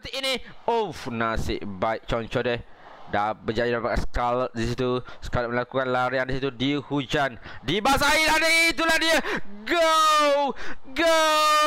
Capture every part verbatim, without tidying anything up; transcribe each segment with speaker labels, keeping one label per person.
Speaker 1: seperti ini. Oh, nasib baik Conco deh. Dah berjaya dapat Scarlet di situ. Scarlet melakukan larian di situ, di hujan, dibasahi, dan itulah dia. Go! Go!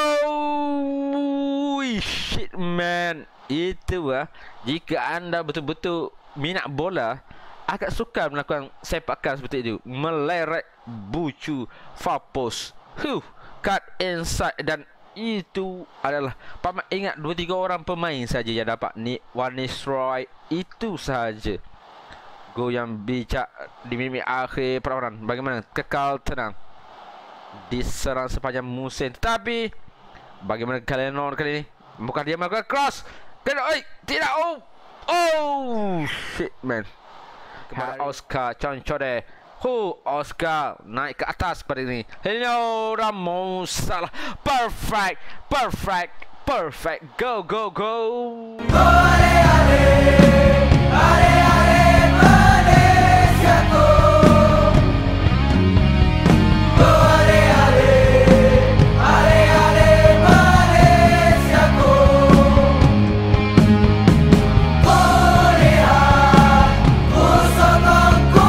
Speaker 1: Shit man. Itu ah. Jika anda betul-betul minat bola, agak sukar melakukan sepakan seperti itu. Melerek, bucu, far post. Huh, cut inside, dan itu adalah Pak Mat ingat dua tiga orang pemain saja yang dapat ni Van Nistelrooy, itu saja. Gol yang bijak di minit akhir perlawanan. Bagaimana kekal tenang diserang sepanjang musim, tetapi bagaimana Kalenon kali ini? Bukan dia melakukan cross. Kena, oi, tidak. Oh, oh, shit man. Kepada Oscar Concore. Hu, Oscar naik ke atas pada ini. Hello, Ramos salah. Perfect, perfect, perfect. Go, go, go. Ale, ale, ale, ale, Malaysiaku. Ale, ale, ale, ale, Malaysiaku. Bolehan, ku sokong, ku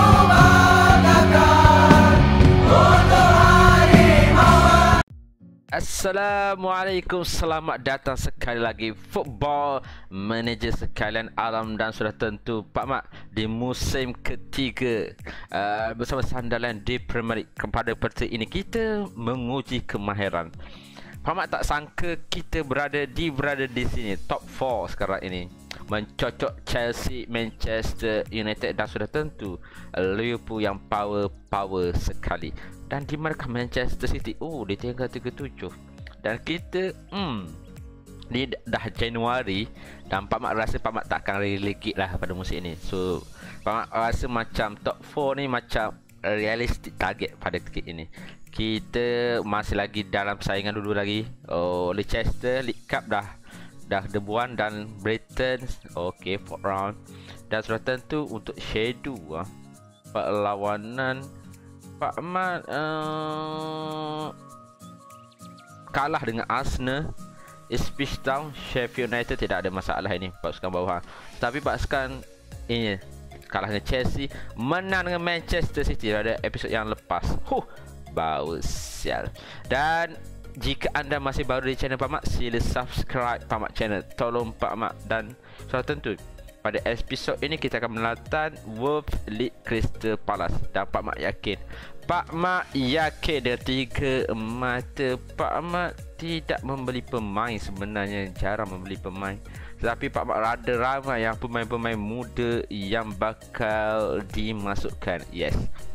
Speaker 1: banggakan untuk harimau. Assalamualaikum, selamat datang sekali lagi Football Manager sekalian alam, dan sudah tentu Pak Mat di musim ketiga uh, bersama Sunderland di Premier League. Kepada parti ini kita menguji kemahiran. Pak Mat tak sangka kita berada di berada di sini top empat sekarang ini, mencocok Chelsea, Manchester United, dan sudah tentu Liverpool yang power-power sekali. Dan di markah Manchester City, oh dia tinggal tiga puluh tujuh. Dan kita hmm ni dah Januari, dan Pak Mat rasa Pak Mat takkan relegate lah pada musim ini. So Pak Mat rasa macam top empat ni macam realistic target pada ketika ini. Kita masih lagi dalam persaingan dulu lagi. Oh, Leicester League Cup dah dah debuan, dan Brighton okey fourth round. Dan sudah tentu untuk schedule ah, perlawanan Pak Mat uh, kalah dengan Arsenal, Ipswich Town, Sheffield United tidak ada masalah ini pasukan bawah. Tapi pasukan ini kalah dengan Chelsea, menang dengan Manchester City pada episod yang lepas. Huh, bau sial. Dan jika anda masih baru di channel Pak Mat, sila subscribe Pak Mat channel. Tolong Pak Mat. Dan sudah tentu pada episod ini kita akan menelatan Wolves League Crystal Palace. Dan Pak Mat yakin, Pak Mat yakin dengan tiga mata, Pak Mat tidak membeli pemain. Sebenarnya jarang membeli pemain, tetapi Pak Mat ada ramai yang pemain-pemain muda yang bakal dimasukkan. Yes,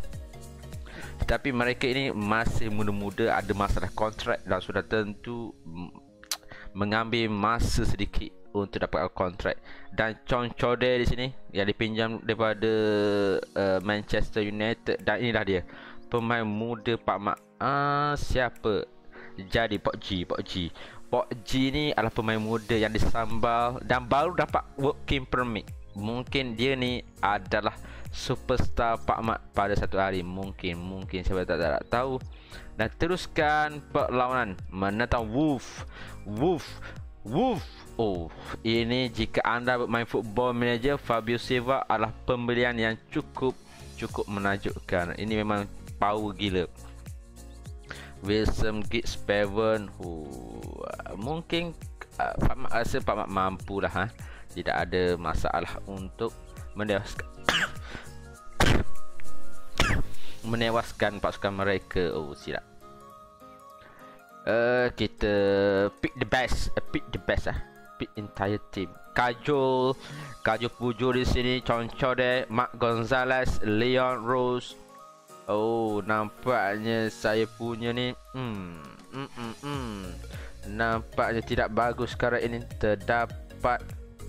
Speaker 1: tetapi mereka ini masih muda-muda, ada masalah kontrak, dan sudah tentu mengambil masa sedikit untuk dapatkan kontrak. Dan Conchode di sini yang dipinjam daripada uh, Manchester United, dan inilah dia pemain muda Pak Mat. Ah, siapa? Jadi Pok G, Pok G. Pok G ni adalah pemain muda yang disambal dan baru dapat working permit. Mungkin dia ni adalah superstar Pak Mat pada satu hari. Mungkin, mungkin siapa tak, tak, tak tahu. Dan teruskan perlawanan menentang Wolves. Wolves Wolf. Oh, ini jika anda bermain Football Manager, Fabio Silva adalah pembelian yang cukup cukup menakjubkan. Ini memang power gila. Wilson Giggs Bevan, oh, mungkin uh, Pak Mat rasa Pak Mat mampu lah, ha? Tidak ada masalah untuk menewaskan menewaskan pasukan mereka. Oh, silap. Uh, kita pick the best, uh, pick the best ah, pick entire team. Kajol, Kajol Pujo di sini, Conchode, Mark Gonzalez, Leon Rose. Oh, nampaknya saya punya ni, hmm, hmm, hmm, hmm. nampaknya tidak bagus sekarang ini. Terdapat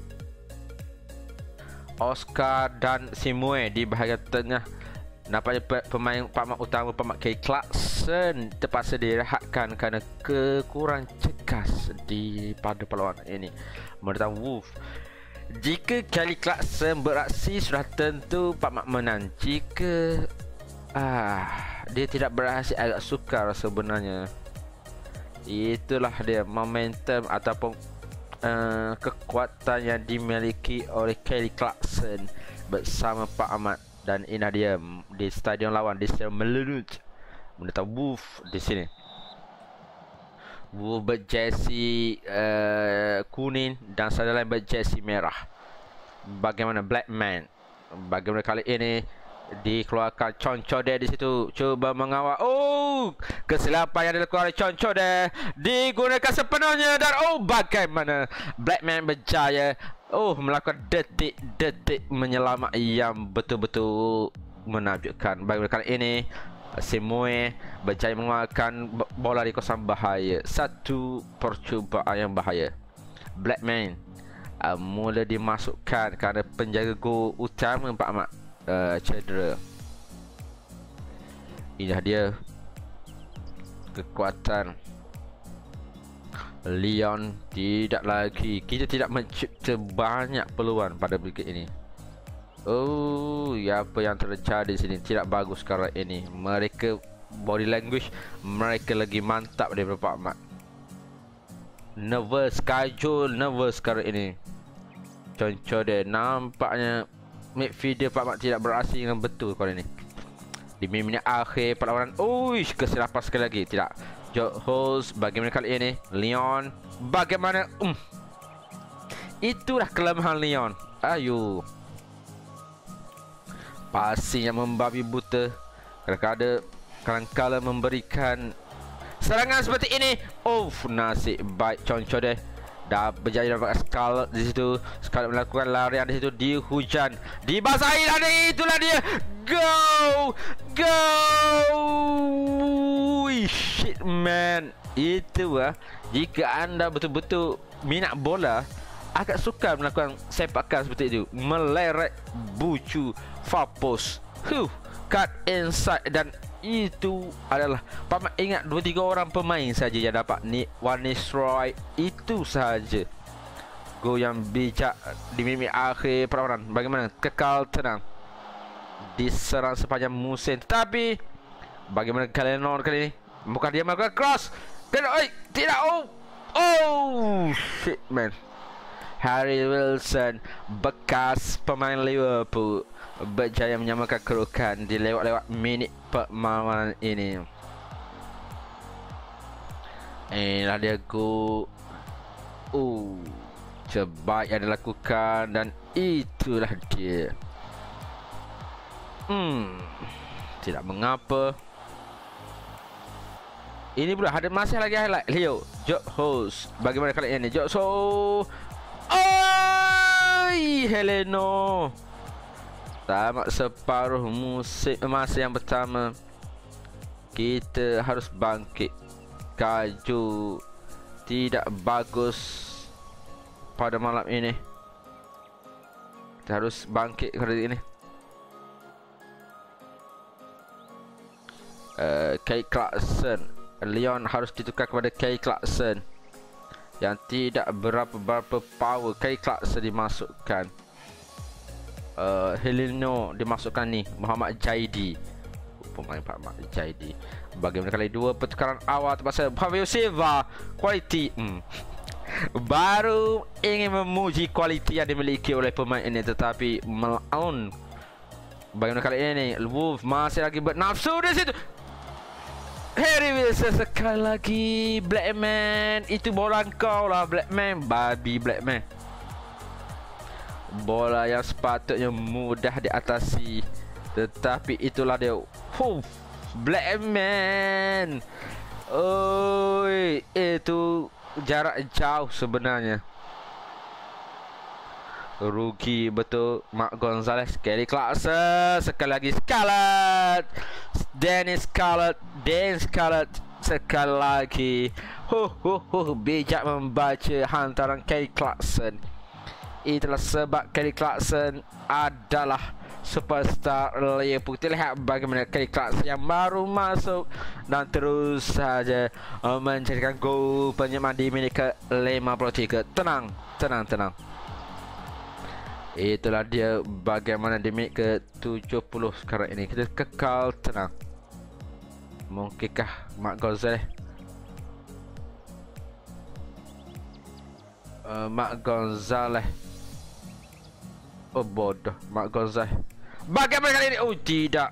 Speaker 1: Oscar dan Simue di bahagian tengah. Nampaknya pemain Pak Mat utama, Pak Mat Kelly Clarkson, terpaksa direhatkan kerana kekurangan cekas di pada perlawanan ini menentang Wolves. Jika Kelly Clarkson beraksi, sudah tentu Pak Mat menang. Jika ah dia tidak berhasil, agak sukar sebenarnya. Itulah dia momentum ataupun uh, kekuatan yang dimiliki oleh Kelly Clarkson bersama Pak Ahmad. Dan ini dia di stadion lawan di Stadion Melunut menentang Wolf di sini. Wolf berjersey uh, kuning dan Sunderland berjersey merah. Bagaimana Blackman? Bagaimana kali ini dikeluarkan Concode di situ, cuba mengawal. Oh, kesilapan yang dilakukan oleh Concode digunakan sepenuhnya dan oh bagaimana Blackman berjaya oh melakukan detik-detik menyelamat yang betul-betul menakjubkan. Bagaimana kali ini Simoe berjaya mengeluarkan bola di kawasan bahaya. Satu percubaan yang bahaya. Blackman uh, mula dimasukkan kerana penjaga gol utama Pak Ahmad Uh, cedera. Inilah dia kekuatan Leon. Tidak lagi, kita tidak mencipta banyak peluang pada brigade ini. Oh, ya apa yang terjadi di sini tidak bagus sekarang ini. Mereka body language mereka lagi mantap daripada Pak Ahmad. Nervous, kajul, nervous sekarang ini. Contoh dia nampaknya midfielder Pak Ahmad tidak berhasil dengan betul kali ini. Di minit akhir perlawanan, uish, kesilapan sekali lagi. Tidak. George Holmes bagaimana kali ini? Leon bagaimana? Um. Itulah kelemahan Leon. Ayo. Passing yang membabi buta. Kadang-kadang kadang-kala memberikan serangan seperti ini. Oh, nasib baik contoh deh. Dah berjaya dapat Scarlett di situ. Scarlett melakukan larian di situ, dihujan, dibasahi, dan itulah dia. Go! Go! Shit man. Itu ah. Jika anda betul-betul minat bola, agak suka melakukan sepakan seperti itu. Meleret, bucu, far post. Huh, cut inside, dan itu adalah Pak Ahmad ingat dua tiga orang pemain saja yang dapat ni Van Nistelrooy. Itu saja gol yang bijak di minit akhir perlawanan. Bagaimana kekal tenang diserang sepanjang musim, tetapi bagaimana Kalenon kali ini? Bukan dia melakukan cross. Kena, oi, tidak. Oh, oh shit man. Harry Wilson, bekas pemain Liverpool, berjaya menyamakan kedudukan di lewat-lewat minit permainan ini. Inilah dia gol. Oh, terbaik yang dilakukan, dan itulah dia. Hmm, tidak mengapa. Ini pula ada masih lagi highlight. Leo, George Holmes. Bagaimana kali ini? George Holmes. Oi, Heleno. Tamat separuh musim masa yang pertama. Kita harus bangkit. Kaju tidak bagus pada malam ini. Kita harus bangkit kali ini. Uh, Kelly Clarkson. Leon harus ditukar kepada Kelly Clarkson yang tidak berapa-berapa power. Kelly Clarkson dimasukkan. Uh, Heleno dimasukkan ni. Muhammad Jaidi, pemain Pak Ahmad Jaidi. Bagaimana kali dua pertukaran awal terpaksa Fabio Silva. Kualiti. Hmm. Baru ingin memuji kualiti yang dimiliki oleh pemain ini, tetapi melawan. Bagaimana kali ini? Wolf masih lagi bernafsu di situ. Harry Wilson sekali lagi. Blackman, itu bola kau lah Blackman. Babi Blackman. Bola yang sepatutnya mudah diatasi, tetapi itulah dia. Huh, Blackman. Oi, itu jarak jauh sebenarnya. Rugi betul Mark Gonzalez. Kelly Clarkson sekali lagi. Scarlett, Dennis Scarlett, Dan Scarlett sekali lagi. Huh, huh, huh. Bijak membaca hantaran Kelly Clarkson. Itulah sebab Kelly Clarkson adalah superstar Liverpool. Kita lihat bagaimana Kelly Clarkson yang baru masuk dan terus saja menjadikan gol penyelamat di minit ke lima puluh tiga. Tenang, tenang, tenang. Itulah dia bagaimana di minit ke tujuh puluh sekarang ini. Kita kekal tenang. Mungkinkah Mark Gonzalez uh, Mak Gonzalez. Oh bodoh, Mak Gonzalez. Bagaimana kali ini? Oh tidak.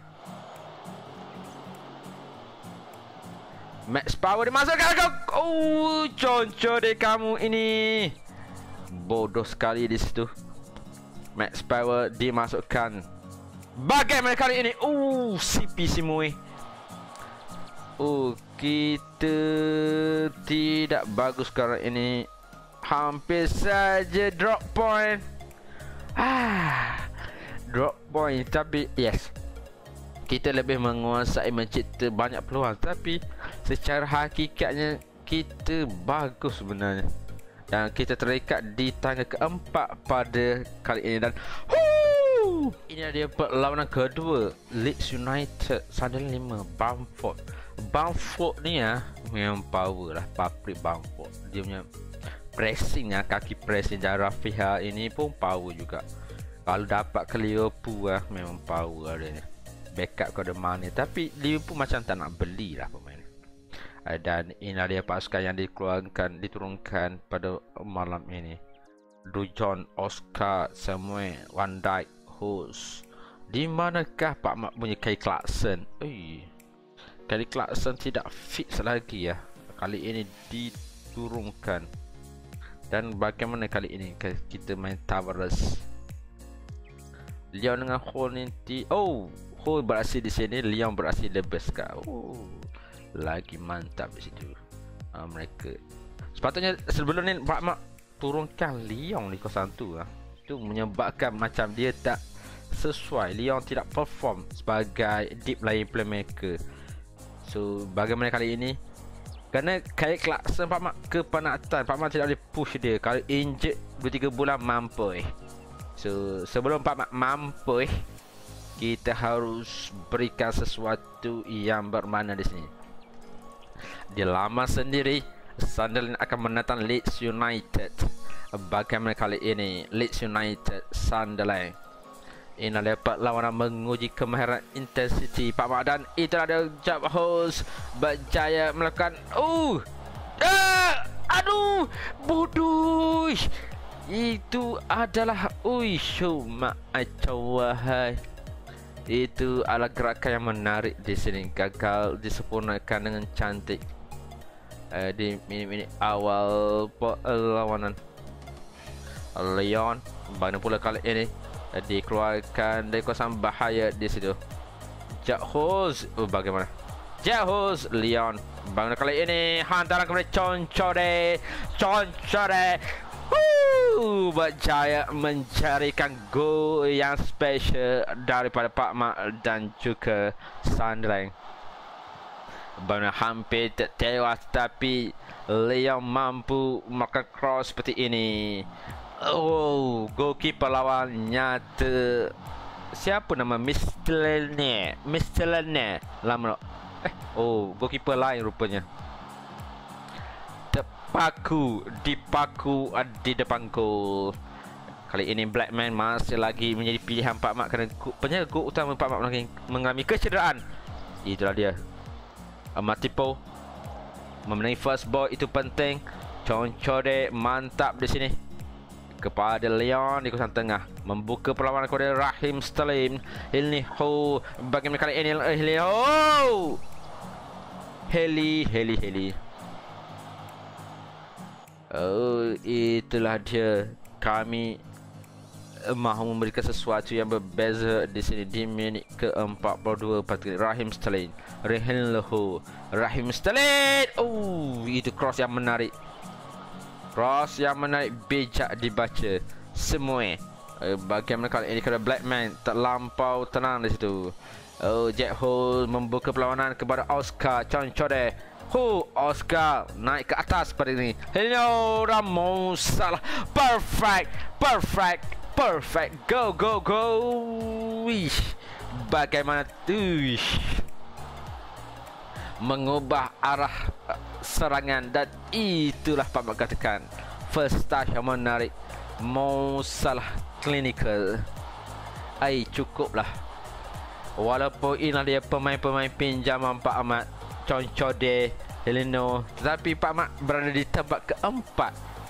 Speaker 1: Max Power dimasukkan ke. Oh, conco deh kamu ini. Bodoh sekali di situ. Max Power dimasukkan. Bagaimana kali ini? Oh, C P Simui. Oh, kita tidak bagus sekarang ini. Hampir saja drop point. Ah, drop point. Tapi yes, kita lebih menguasai mencipta banyak peluang. Tapi secara hakikatnya kita bagus sebenarnya. Dan kita terikat di tangga keempat pada kali ini. Dan huu, ini dia perlawanan kedua Leeds United Sunderland lima Bamford. Bamford ni ya memang power lah. Patrick Bamford, dia punya pressing ya, kaki pressing dan Rafinha ini pun power juga. Kalau dapat ke Liverpool lah, memang power dia ni. Backup kepada Mane. Tapi Liverpool macam tak nak beli lah pemain. Dan inilah dia pasukan yang dikeluarkan, diturunkan pada malam ini. Dujon, Oscar, Samuel, Van Dijk, Hus. Di manakah Pak Mak punya Kyle Clarkson? Eh, Kyle Clarkson tidak fix lagi ya. Kali ini diturunkan. Dan bagaimana kali ini kita main Tavares? Leon dengan Hall nanti. Oh, Hall berhasil di sini, Leon berhasil lebeskan. Oh, lagi mantap di situ. Uh, mereka sepatutnya sebelum ni Pak Mak turunkan Leon di kawasan tu lah. Itu menyebabkan macam dia tak sesuai. Leon tidak perform sebagai deep lying playmaker. So bagaimana kali ini? Kerana Kyle Clarkson Pak Mak kepenatan, Pak Mak tidak boleh push dia. Kalau injured dua tiga bulan mampu eh. So sebelum Pak Mak mampu eh, kita harus berikan sesuatu yang bermakna di sini. Di laman sendiri, Sunderland akan menentang Leeds United. Bagaimana kali ini Leeds United Sunderland? Ini adalah perlawanan menguji kemahiran intensity Pak Mak, dan itu ada Jab Host berjaya melakukan uh, uh aduh bodoh. Itu adalah ui show mak wahai. Itu adalah gerakan yang menarik di sini, gagal disempurnakan dengan cantik uh, di minit-minit awal perlawanan. Leon bagaimana pula kali ini dikeluarkan dari kawasan bahaya di situ. Jahuz, oh, bagaimana? Jahuz, Leon. Bagaimana kali ini hantaran kepada Concore, Concore. Woo, berjaya mencarikan gol yang special daripada Pak Mak dan juga Sunderland. Bagaimana hampir tewas, tapi Leon mampu melakukan cross seperti ini. Oh, goalkeeper lawan nyata. Siapa nama Mister Lene? Mister Lene lama. Eh, oh, goalkeeper lain rupanya. Terpaku, dipaku di depan gol. Kali ini Blackman masih lagi menjadi pilihan Pak Mak kerana penjaga gol utama Pak Mak mengalami kecederaan. Itulah dia. Matipo memenangi first ball, itu penting. Concore mantap di sini kepada Leon di kawasan tengah, membuka perlawanan kepada Raheem Sterling. Ini ho, bagaimana kali ini Heli? Oh, Heli, Heli, Heli. Oh, itulah dia. Kami mahu memberikan sesuatu yang berbeza di sini di minit ke empat puluh dua. Raheem Sterling, Raheem Leho, Raheem Sterling. Oh, itu cross yang menarik. Cross yang menarik, bijak dibaca semua. Uh, bagaimana kali ini kepada Blackman, terlampau tenang di situ. Oh, Jack Hole membuka perlawanan kepada Oscar Concore. Hu, Oscar naik ke atas pada ini. Hello Ramos, salah. Perfect, perfect, perfect. Go, go, go. Wish. Bagaimana tu? Mengubah arah serangan, dan itulah Pak Mak katakan first touch yang menarik. Mau salah clinical. Ai, cukuplah. Walaupun inilah dia pemain-pemain pinjaman Pak Ahmad, Concode, Heleno, tetapi Pak Mak berada di tempat keempat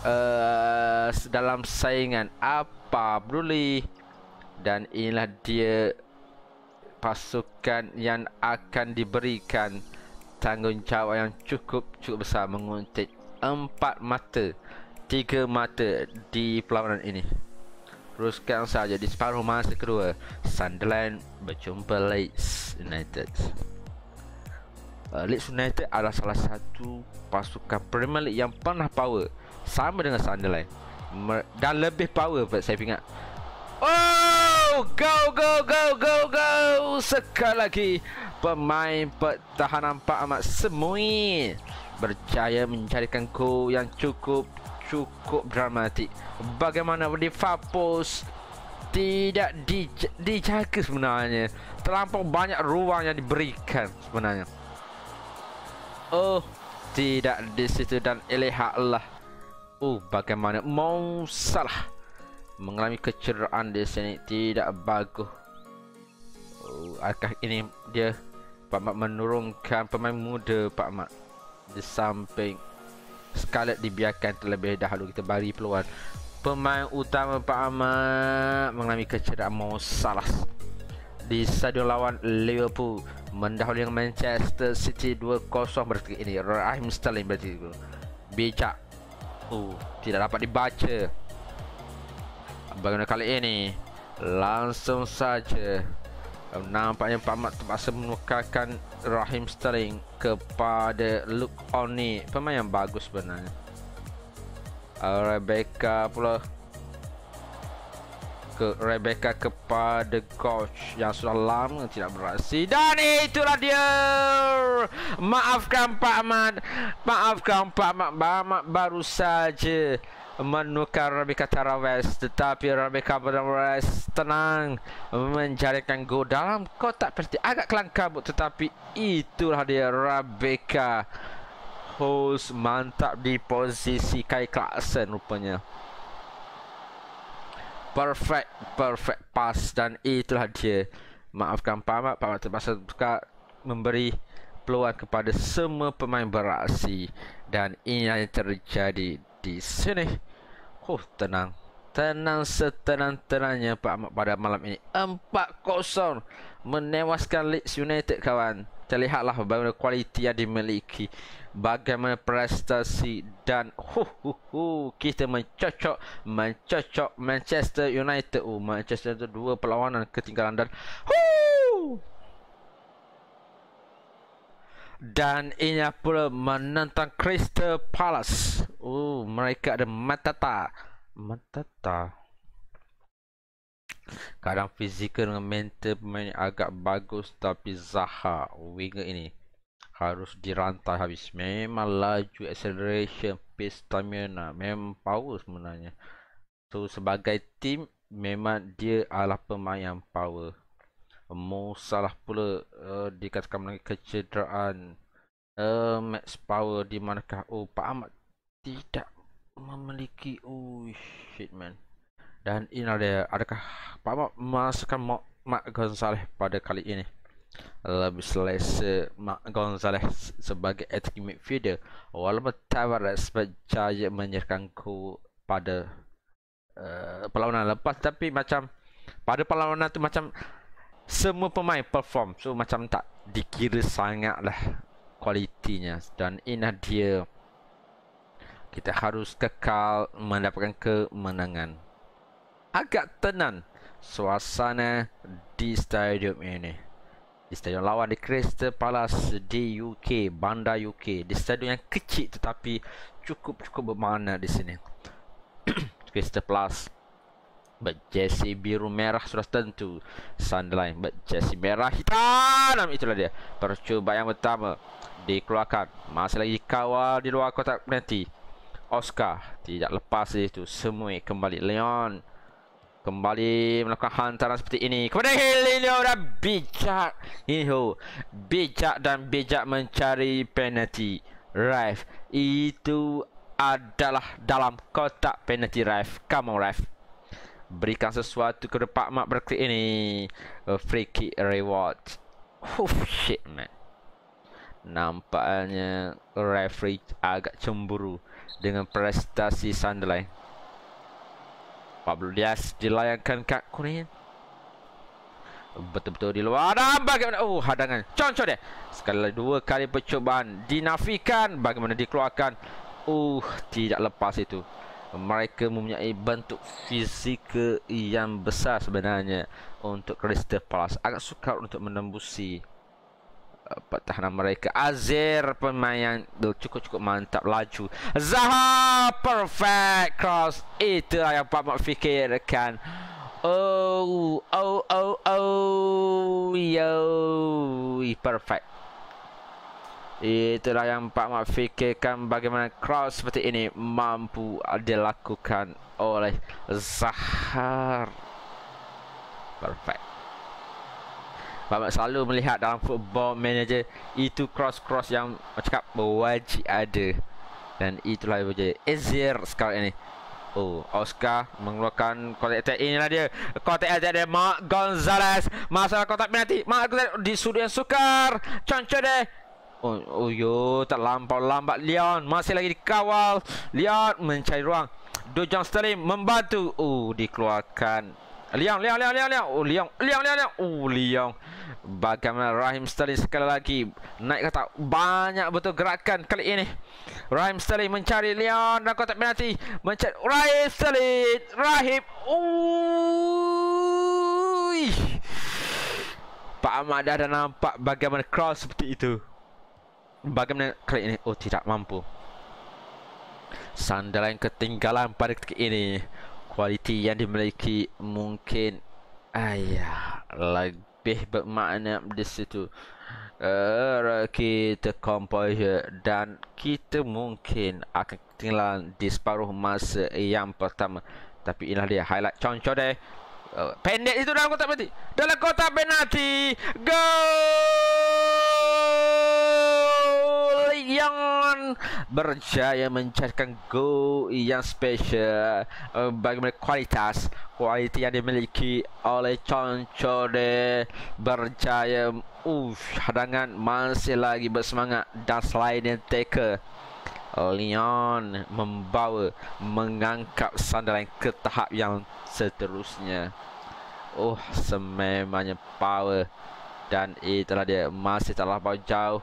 Speaker 1: uh, dalam saingan apa peduli. Dan inilah dia pasukan yang akan diberikan tanggungjawab yang cukup cukup besar menguntit empat mata, tiga mata di perlawanan ini. Teruskan saja di separuh masa kedua, Sunderland berjumpa Leeds United. Uh, Leeds United adalah salah satu pasukan Premier League yang pernah power, sama dengan Sunderland, Mer dan lebih power saya ingat. Oh, go go go go go! Sekali lagi pemain pertahanan Pak Ahmad Semui berjaya menjadikan gol yang cukup cukup dramatik. Bagaimana Liverpool tidak di, dijaga sebenarnya. Terlampau banyak ruang yang diberikan sebenarnya. Oh, tidak di situ dan lihatlah. Oh, bagaimana Mo Salah mengalami kecederaan di sini, tidak bagus. Oh, adakah ini dia Pak Mat menurunkan pemain muda Pak Mat di samping Scarlett dibiarkan terlebih dahulu, kita bagi peluang pemain utama Pak Ahmad mengalami kecederaan. Mo Salah di stadion lawan Liverpool mendahului Manchester City dua kosong berarti ini Raheem Sterling berarti itu bijak. Oh, tidak dapat dibaca. Bagaimana kali ini langsung saja nampaknya Pak Ahmad terpaksa menukarkan Raheem Sterling kepada Luke Oni, pemain yang bagus sebenarnya. Rebecca pula ke Rebecca kepada coach yang sudah lama tidak beraksi, dan itulah dia. Maafkan Pak Ahmad, maafkan Pak Ahmad, Pak Ahmad baru saja menukar Rebecca Taraves, tetapi Rebecca Taraves tenang menjadikan gol dalam kotak penalti, agak kelang kabut, tetapi itulah dia Rebecca. Host mantap di posisi Kai Clarkson rupanya. Perfect, perfect pass, dan itulah dia. Maafkan Pak Ahmad, Pak Ahmad terpaksa memberi peluang kepada semua pemain beraksi, dan ini yang terjadi di sini. Oh, tenang, tenang setenang-tenangnya Pak Ahmad pada malam ini. Empat kosong menewaskan Leeds United kawan. Terlihatlah bagaimana kualiti yang dimiliki, bagaimana prestasi, dan hu hu hu kita mencocok mencocok Manchester United. Oh, Manchester United dua perlawanan ketinggalan dan hu dan ini pula menentang Crystal Palace. Oh, mereka ada Matata Matata kadang fizikal dengan mental pemain agak bagus, tapi Zaha winger ini harus dirantai habis. Memang laju, acceleration, pace, stamina, memang power sebenarnya. So sebagai tim memang dia adalah pemain yang power. Mo Salah pula uh, dikatakan mengalami kecederaan. uh, max power di manakah oh Pak Ahmad tidak memiliki. Oh shit man. Dan ini ada, adakah Pak Ahmad memasukkan Mark Gonzalez pada kali ini? Lebih selesa Mark Gonzalez sebagai attacking midfielder, walaupun Tavares berjaya menyerahkan gol pada uh, perlawanan lepas, tapi macam pada perlawanan tu macam semua pemain perform, so macam tak dikira sangatlah kualitinya. Dan ini dia, kita harus kekal mendapatkan kemenangan. Agak tenang suasana di stadium ini, di stadium lawan di Crystal Palace di U K, bandar U K, di stadium yang kecil tetapi cukup-cukup bermakna di sini. Crystal Palace berjersey biru merah sudah tentu, Sunderland berjersey merah hitam. Itulah dia percubaan yang pertama dikeluarkan, masih lagi kawal di luar kotak penalti. Oscar tidak lepas itu, semua kembali. Leon kembali melakukan hantaran seperti ini kepada Leo, dan bijak ini bijak dan bijak mencari penalti. Ref itu adalah dalam kotak penalti. Ref, come on ref, berikan sesuatu kepada Pak Mat berarti ini. A free kick reward. Oh shit man, nampaknya referee agak cemburu dengan prestasi Sunderland. Pablo Diaz dilayangkan kad kuning. Betul-betul di luar. Dan bagaimana? Oh, hadangan. Contoh dia. Sekali lagi dua kali percubaan dinafikan. Bagaimana dikeluarkan? Uh, tidak lepas itu. Mereka mempunyai bentuk fizikal yang besar sebenarnya untuk Crystal Palace. Agak sukar untuk menembusi uh, pertahanan mereka. Azir pemain yang cukup-cukup mantap laju. Zaha perfect cross. Itulah yang Pak Mak fikirkan. Oh, oh, oh, oh, yo, perfect. Itulah yang Pak Mak fikirkan, bagaimana cross seperti ini mampu dilakukan oleh Zaha. Perfect. Pak Mak selalu melihat dalam Football Manager itu cross-cross yang cakap wajib ada. Dan itulah yang berjaya Azir sekarang ini. Oh, Oscar mengeluarkan kotak attack. Inilah dia kotak attack dia, Mark Gonzalez. Masalah kotak penalti. Mark Gonzalez di sudut yang sukar. Contoh dia. Oh, oh yo, tak lampau lambat Leon. Masih lagi dikawal. Leon mencari ruang. Dojang Sterling membantu. Oh, dikeluarkan. Leon, Leon, Leon, Leon, Leon. Oh, Leon, Leon, Leon, Leon. Oh, Leon. Bagaimana Raheem Sterling sekali lagi naik kata banyak betul gerakan kali ini. Raheem Sterling mencari Leon dan kotak penalti. Mencari Raheem Sterling. Raheem. Ui. Pak Ahmad dah, dah nampak bagaimana cross seperti itu. Bagaimana kali ini? Oh, tidak mampu. Sunderland ketinggalan pada ketika ini. Kualiti yang dimiliki mungkin ayah lebih bermakna di situ. Uh, kita composure dan kita mungkin akan ketinggalan di separuh masa yang pertama. Tapi inilah dia highlight contoh dia. Uh, pendek itu dalam kotak penalti. Dalam kotak penalti. Gol! Yang berjaya mencetakkan gol yang spesial. Uh, bagaimana kualitas kualiti yang dimiliki oleh Conchode berjaya. Uh, hadangan masih lagi bersemangat dan sliding tackle. Leon membawa mengangkat Sunderland ke tahap yang seterusnya. Oh, sememangnya power. Dan itulah dia, masih tak terlampau jauh.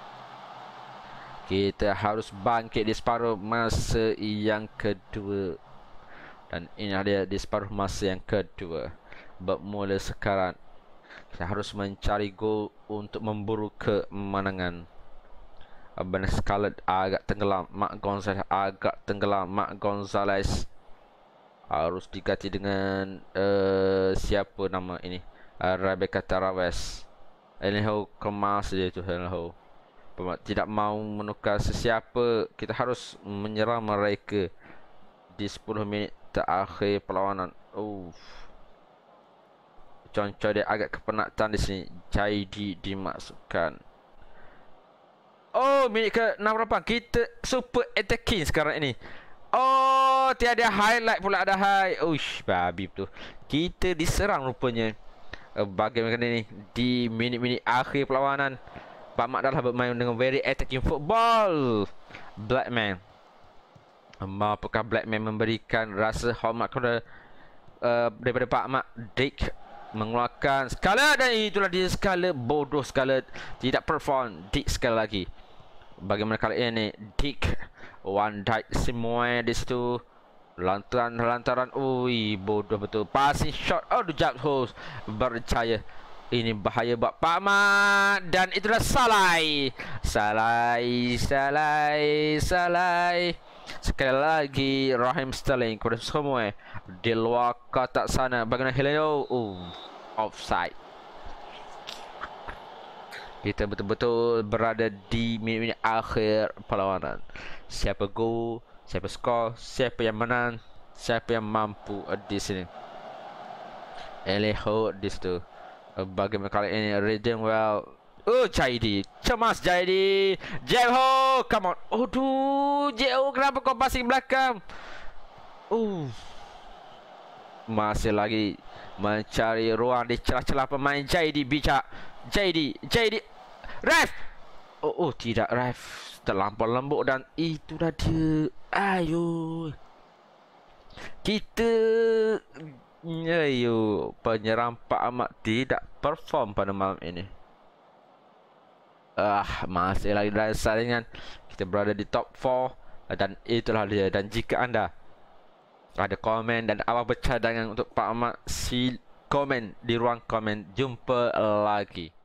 Speaker 1: Kita harus bangkit di separuh masa yang kedua. Dan inilah dia di separuh masa yang kedua. Bermula sekarang kita harus mencari gol untuk memburu kemenangan. Benar Scarlett agak tenggelam. Mark Gonzalez agak tenggelam. Mark Gonzalez harus diganti dengan uh, siapa nama ini? Uh, Rebecca Taraves. Elenho kemas dia tu Elenho. Tidak mau menukar sesiapa. Kita harus menyerang mereka di sepuluh minit terakhir perlawanan. Oh. Contoh dia agak kepenatan di sini. Jadi dimasukkan. Oh, minit ke enam puluh lapan. Kita super attacking sekarang ini. Oh, tiada highlight pula ada high. Uish, babi betul. Kita diserang rupanya. Uh, bagaimana ini di minit-minit akhir perlawanan. Pak Mak dah bermain dengan very attacking football. Blackman. Mampukah Blackman memberikan rasa hormat kepada uh, daripada Pak Mak? Dick mengeluarkan skala dan itulah dia skala bodoh skala tidak perform. Dick sekali lagi. Bagaimana kali ini Dick Van Dijk semua di situ lantaran-lantaran. Ui, bodoh betul. Passing shot. Oh, the jump host berjaya. Ini bahaya buat Pak Mat. Dan itulah Salai. Salai, Salai, Salai. Sekali lagi Raheem Sterling kepada semua di luar kotak sana. Bagaimana Heleno? Oh, offside. Kita betul-betul berada di minit-minit akhir perlawanan. Siapa gol, siapa skor, siapa yang menang, siapa yang mampu di sini. Eleho di situ. Bagaimana kali ini reading well. Oh, Jaidi. Cemas Jaidi. Jeho, come on. Aduh, Jeho kenapa kau passing belakang? Uh. Masih lagi mencari ruang di celah-celah pemain. Jaidi bijak. Jaidi, Jaidi. Ref. Oh, oh tidak ref. Terlampau lembut dan itulah dia. Ayo. Kita ayo penyerang Pak Ahmad tidak perform pada malam ini. Ah, masih lagi dalam saringan. Kita berada di top empat dan itulah dia. Dan jika anda ada komen dan apa bercadangan untuk Pak Ahmad, si komen di ruang komen. Jumpa lagi.